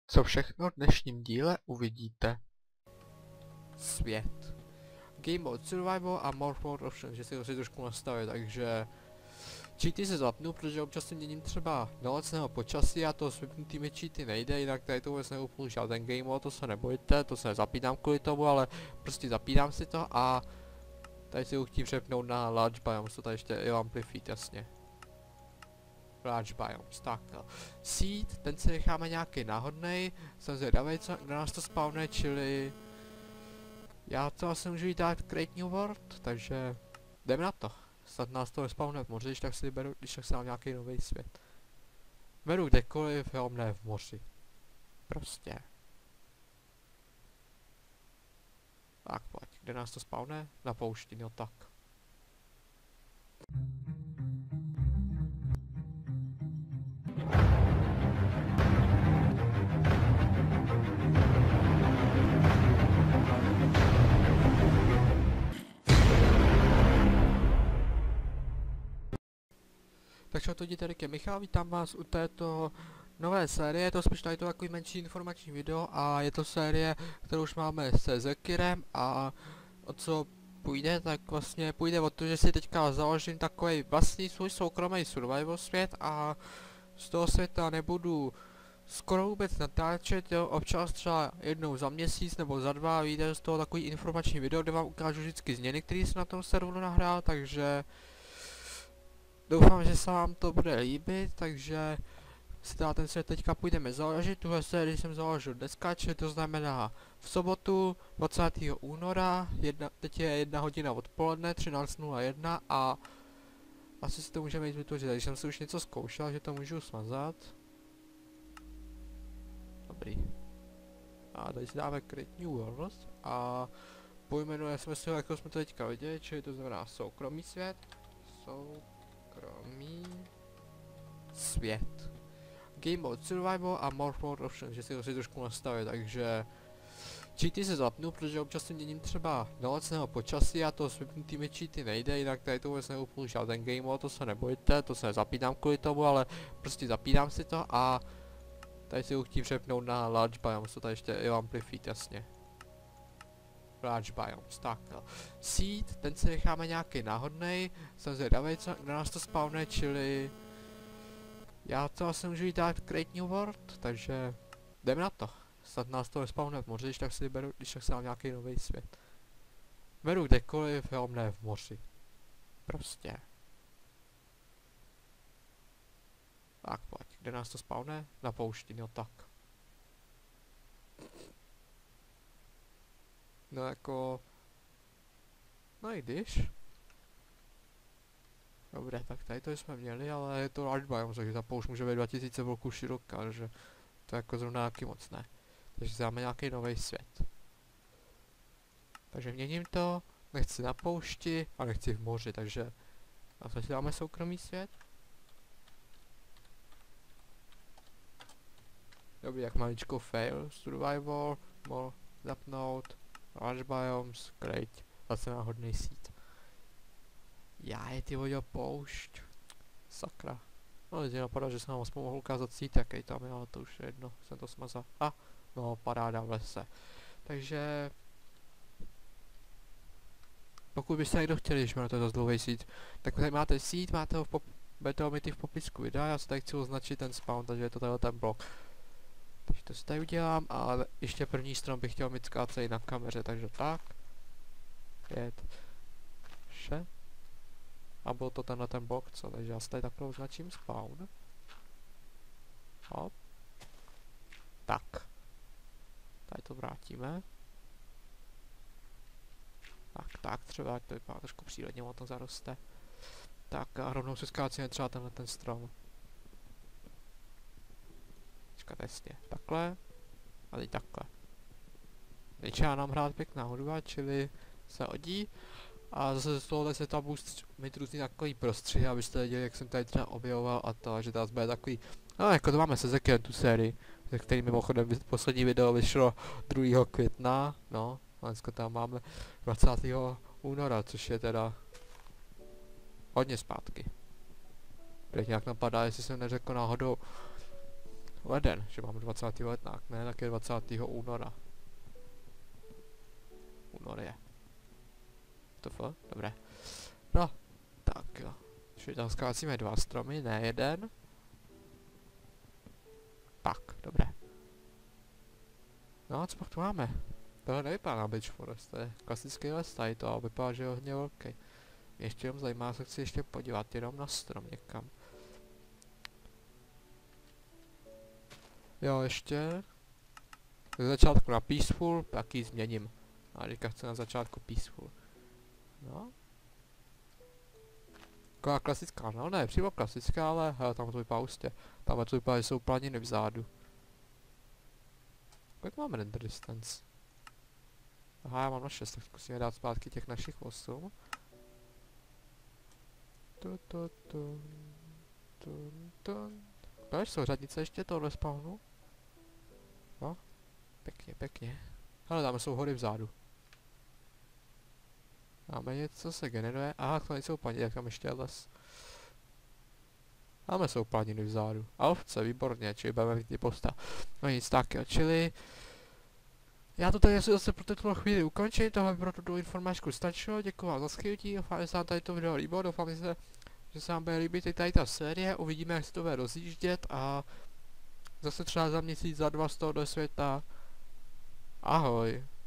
Co všechno v dnešním díle uvidíte. Svět. Game mode survival a more for options, že si to si trošku nastavit, takže cheaty se zapnu, protože občas si měním třeba noc nebo počasí a to s vypnutými cheaty nejde, jinak tady to vůbec neupnu žádný game mode, to se nebojte, to se nezapínám kvůli tomu, ale prostě zapínám si to a tady si ho chtím přepnout na large biomes, to tady ještě je amplifit, jasně. Large biomes, tak no. Seed, ten si necháme nějaký náhodnej, jsem zvědavý, co na nás to spawne, čili já to asi můžu jít dát Create New World, takže jdeme na to. Snad nás to nespawne v moři, když tak si beru, když tak si dám nějaký nový svět. Beru kdekoliv, jo, ne v moři. Prostě. Tak pojď, kde nás to spawne? Na poušti, no tak. Takže to tady je Michal, vítám vás u této nové série, je to spíš tady to takový menší informační video a je to série, kterou už máme se Zekirem a o co půjde, tak vlastně půjde o to, že si teďka založím takový vlastní svůj soukromý survival svět a z toho světa nebudu skoro vůbec natáčet, jo, občas třeba jednou za měsíc nebo za dva vyjde z toho takový informační video, kde vám ukážu vždycky změny, které jsem na tom serveru nahrál, takže doufám, že se vám to bude líbit, takže si teda ten svět teďka půjdeme založit. Tuhle sérii jsem založil dneska, čili to znamená v sobotu 20. února, teď je 1 hodina odpoledne, 13:01 a asi si to můžeme jít vytvořit, takže jsem si už něco zkoušel, že to můžu smazat. Dobrý. A tady si dáme Create New World a pojmenujeme si ho, jako jsme to teďka viděli, čili to znamená soukromý svět. Soukromý svět. Game mode survival a more for options, že si to si trošku nastavit, takže cheaty se zapnu, protože občas si měním třeba noc nebo počasí a to s vypnutými cheaty nejde, jinak tady to vůbec neupnu žádný game mode, to se nebojte, to se nezapínám kvůli tomu, ale prostě zapínám si to a tady si ho chtím přepnout na large biomes, to tady ještě je amplifit, jasně. Large biomes, tak no. Seed, ten si necháme nějaký náhodnej, jsem zvědavý, co na nás to spawne, čili já to asi můžu jít dát Create New World, takže jdeme na to. Snad nás to nespawne v moři, když tak si beru, když tak si dám nějaký nový svět. Beru kdekoliv, jo, ne v moři. Prostě. Tak pojď, kde nás to spawne? Na poušti, no tak. No jako... No i když... Dobré, tak tady to jsme měli, ale je to large biome, takže ta poušť může být 2000 bloků široká, takže to je jako zrovna nějaký moc ne. Takže si dáme nějaký nový svět. Takže měním to, nechci na poušti a nechci v moři, takže a si dáme soukromý svět. Dobrý, jak maličko fail, survival, more, zapnout, large biomes, create, zase náhodný seed. Já je ty vodil poušť. Sakra. No lidi napadá, že jsem vám aspoň mohl ukázat sít, jaký tam je, ale to už je jedno, jsem to smazal. A, no paráda v lese. Takže... Pokud byste někdo chtěli, když máte to dlouhý sít, tak tady máte sít, máte ho budete ho mít i v popisku videa, já si tady chci označit ten spawn, takže je to tady ten blok. Takže to si tady udělám a ještě první strom bych chtěl mít skácej na kameře, takže tak. 5, 6. A byl to tenhle ten blok, co? Takže já si tady takhle označím spawn. Hop. Tak. Tady to vrátíme. Tak, třeba ať to vypadá trošku přírodně, ono to zaroste. Tak a rovnou se skácíme třeba tenhle ten strom. Počkat, jasně. Takhle. A teď takhle. Začíná nám hrát pěkná hudba, čili se hodí. A zase z tohohle se tam budu mít různý takový prostřih, abyste viděli, jak jsem tady třeba objevoval a to, že teraz bude takový, no jako to máme se Zekirem tu sérii, ze který mimochodem poslední video vyšlo 2. května, no, a dneska tam máme 20. února, což je teda hodně zpátky. Teď nějak napadá, jestli jsem neřekl náhodou leden, že mám 20. ledna, ne, tak je 20. února. Únor je. Dobré. No, tak jo. Čili tam skácíme 2 stromy, ne jeden. Tak, dobré. No a co pak tu máme? Tohle nevypadá na Beech Forest, to je klasický les tady to, ale vypadá, že je hodně velký. Mě ještě jenom zajímá, se chci ještě podívat jenom na strom někam. Jo, ještě. Ze začátku na Peaceful, tak ji změním. A teďka chci na začátku Peaceful. No. Taková klasická, no ne, přímo klasická, ale hele, tam to vypadá ústě. Tam to vypadá, že jsou planiny vzadu. Kolik máme render distance? Aha, já mám na 6, tak zkusíme dát zpátky těch našich 8. Pojď, jsou řadnice ještě tohle spawnu? No, pěkně, pěkně. Hele, tam jsou hory vzadu. Máme něco, se generuje. Aha, to nejsou planiny, jak tam ještě je les. Máme jsou planiny vzadu. A ovce, výborně, čili budeme mít ty postav. No nic, tak jo, čili... Já to tady zase pro tuto chvíli ukončím, tohle by pro tuto informačku stačilo, děkuji vám za skvělý, doufám, že se vám tady to video líbilo, doufám, že se vám bude líbit i tady ta série, uvidíme, jak se to bude rozjíždět a zase třeba za měsíc, za 2 z toho do světa. Ahoj.